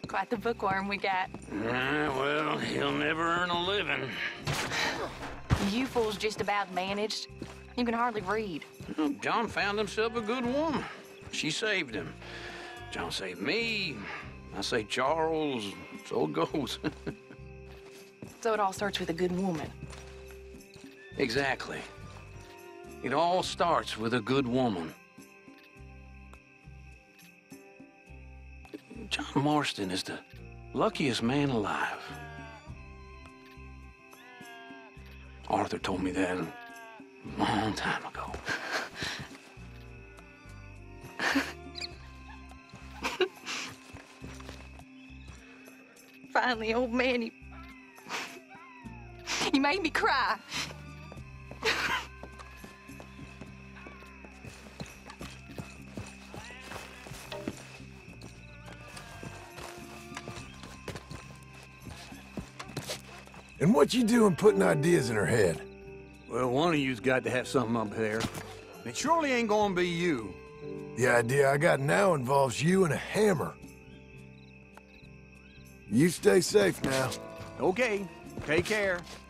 Quite the bookworm we got. Well, he'll never earn a living. You fools just about managed. You can hardly read. Well, John found himself a good woman. She saved him. John saved me. I saved Charles. So it goes. So it all starts with a good woman. Exactly. It all starts with a good woman. John Marston is the luckiest man alive. Arthur told me that a long time ago. Finally, old man, you made me cry. And what you doing putting ideas in her head? Well, one of you's got to have something up there. It surely ain't gonna be you. The idea I got now involves you and a hammer. You stay safe now. Okay, take care.